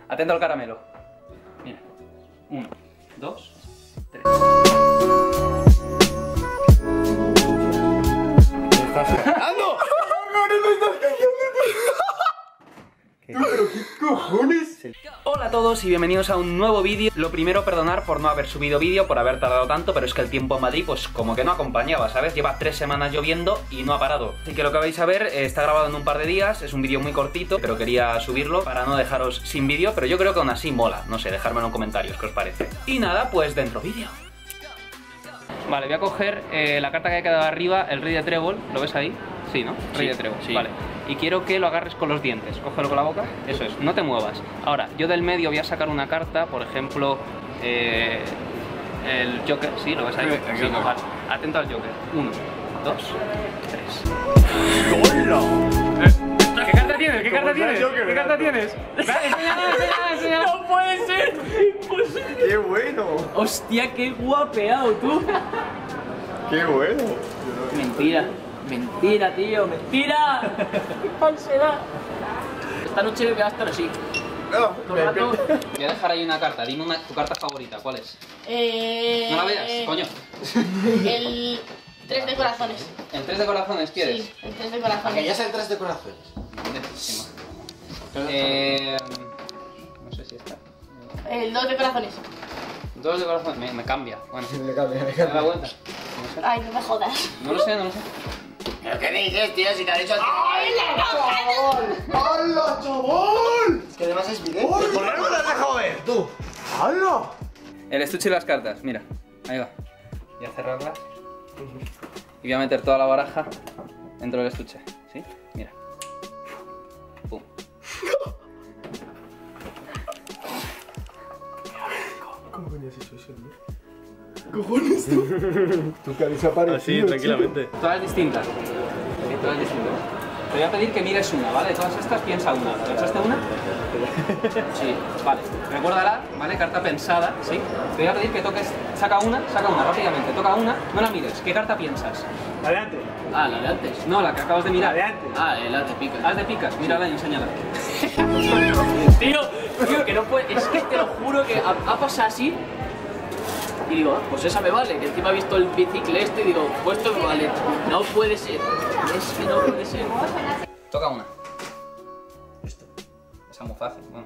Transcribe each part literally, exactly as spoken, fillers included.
Atento al caramelo. Mira. Uno, dos, tres. ¿Qué estás haciendo? ¿Pero qué cojones? Hola a todos y bienvenidos a un nuevo vídeo. Lo primero, perdonar por no haber subido vídeo, por haber tardado tanto, pero es que el tiempo en Madrid pues como que no acompañaba, ¿sabes? Lleva tres semanas lloviendo y no ha parado. Así que lo que vais a ver eh, está grabado en un par de días, es un vídeo muy cortito, pero quería subirlo para no dejaros sin vídeo, pero yo creo que aún así mola, no sé, dejármelo en comentarios qué os parece. Y nada, pues dentro vídeo. Vale, voy a coger eh, la carta que ha quedado arriba, el rey de trébol, ¿lo ves ahí? Sí, ¿no? Rey Sí, de trébol, sí. Vale. Y quiero que lo agarres con los dientes. Cógelo con la boca, eso es, no te muevas. Ahora, yo del medio voy a sacar una carta, por ejemplo, eh, el Joker, ¿sí? ¿Lo ves ahí? Aquí, aquí Sí, lo vale. Atento al Joker. Uno, dos, tres. ¡Hola! ¿Qué carta tienes? ¿Qué Como carta sea tienes? Joker, ¿Qué carta gato. tienes? Enséñala, enséñala, enséñala. ¡No puede ser! Imposible. ¡Qué bueno! ¡Hostia, qué guapeado tú! ¡Qué bueno! Mentira, mentira, tío, mentira. ¡Qué falsedad! Esta noche voy a estar así. No, Todo el rato. Voy a dejar ahí una carta, dime una, tu carta favorita, ¿cuál es? Eh, No la veas, coño. El tres de corazones. ¿El tres de corazones quieres? Sí, el tres de corazones. Que ya sea el tres de corazones. Encima. Eh, no sé si está. El dos de corazones. Dos de corazón, me, me cambia. Bueno, Le cambia, le me da cambia. la vuelta. No sé. Ay, no me jodas. No lo sé, no lo sé. ¿Pero qué dices, tío? Si te ha dicho... ¡Hala, chaval! Es que además es vidente. ¿Por qué no me lo has dejado ver, tú? ¡Hala! El estuche y las cartas, mira. Ahí va. Voy a cerrarlas. Y voy a meter toda la baraja dentro del estuche. ¿Sí? Mira. Pum. ¿Cómo coño has hecho eso, tío? ¿Cojones tú? Tu cabeza apareció. Así, tranquilamente. Todas distintas. Sí, todas distintas. Te voy a pedir que mires una, ¿vale? De todas estas piensa una. ¿Pensaste una? Sí, vale. Recuérdala, ¿vale? Carta pensada, ¿sí? Te voy a pedir que toques... Saca una, saca una, rápidamente. Toca una, no la mires. ¿Qué carta piensas? Adelante. Ah, la de antes. No, la que acabas de mirar. Adelante. Ah, el haz de pica. Haz de picas, mírala y enséñala. Tío, tío, que no puede. Es que te lo juro que ha, ha pasado así. Y digo, ah, pues esa me vale. Que encima he visto el bicicle este y digo, pues esto me vale. No puede ser. Es que no puede ser. Toca una. Esto. Esa es muy fácil, bueno.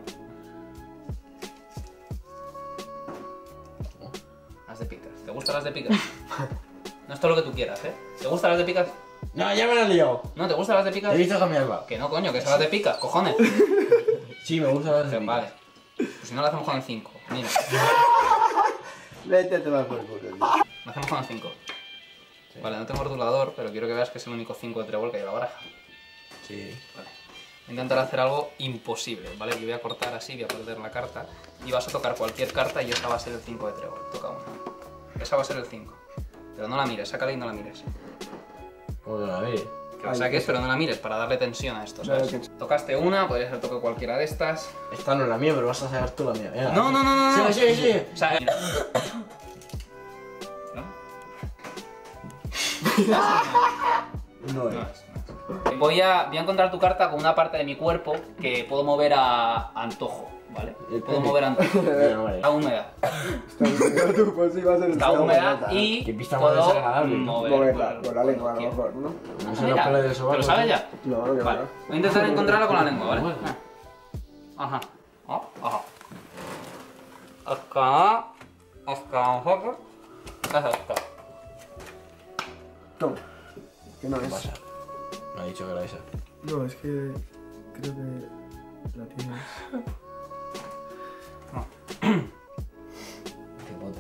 Las de picas. ¿Te gustan las de picas? No es todo lo que tú quieras, ¿eh? ¿Te gustan las de picas? No, ya me lo he liado. ¿No te gustan las de picas? He visto cambiarla. Que no, coño, que son las de picas, cojones. Sí, me gusta las de Vale. Pues si no, lo hacemos con el cinco. Mira, Vete a tomar por culo, tío. lo hacemos con el cinco. Vale, no tengo rotulador, pero quiero que veas que es el único cinco de trébol que hay en la baraja. Sí. Vale. Voy a intentar hacer algo imposible, ¿vale? Yo voy a cortar así, voy a perder la carta y vas a tocar cualquier carta y esa va a ser el cinco de trébol. Toca una. Esa va a ser el cinco. Pero no la mires, sácala y no la mires. ¿Cómo que la ve? Que la saques, pero no la mires para darle tensión a esto, ¿sabes? Claro Tocaste una, podría ser toque cualquiera de estas. Esta no es la mía, pero vas a sacar tú la mía. Venga. No, no, no, no, no. Sí, sí, sí. O sea, mira. ¿No? No, No eh. es, no es. Voy a, voy a encontrar tu carta con una parte de mi cuerpo que puedo mover a antojo, ¿vale? Puedo mover a antojo. Venga, vale. Está húmeda. Está húmedo, tú, pues sí, va a ser Está húmeda Qué y pista más puedo desagradable. mover Moverla por- con la lengua, a lo quiero. mejor, ¿no? No son Mira, los pelos del ¿te sobaco. lo sabes ya? No, no, que Vale. va. Voy a intentar encontrarla con la lengua, ¿vale? Ajá. Ah, Ajá. Acá. Acá. Acá. Acá. Toma. Que no ¿Qué es. pasa? Me ha dicho que era esa. No, es que creo que la tienes. Qué pote.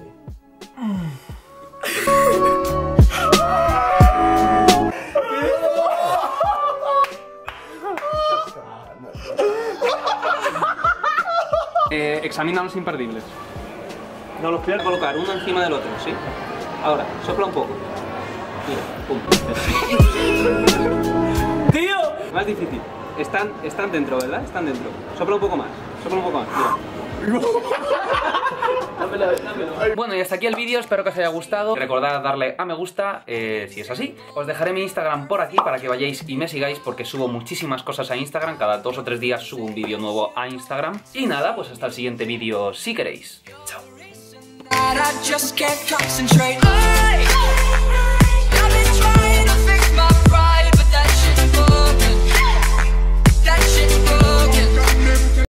Eh, examina los imperdibles. No los voy a colocar uno encima del otro, ¿sí? Ahora, sopla un poco. Mira, pum. ¡Tío! Más difícil. Están, están dentro, ¿verdad? Están dentro. Sopla un poco más. Sopla un poco más. Mira. Dámelo, dámelo. Bueno, y hasta aquí el vídeo, espero que os haya gustado. Recordad darle a me gusta, eh, si es así. Os dejaré mi Instagram por aquí para que vayáis y me sigáis, porque subo muchísimas cosas a Instagram. Cada dos o tres días subo un vídeo nuevo a Instagram. Y nada, pues hasta el siguiente vídeo si queréis. Chao. I just can't concentrate.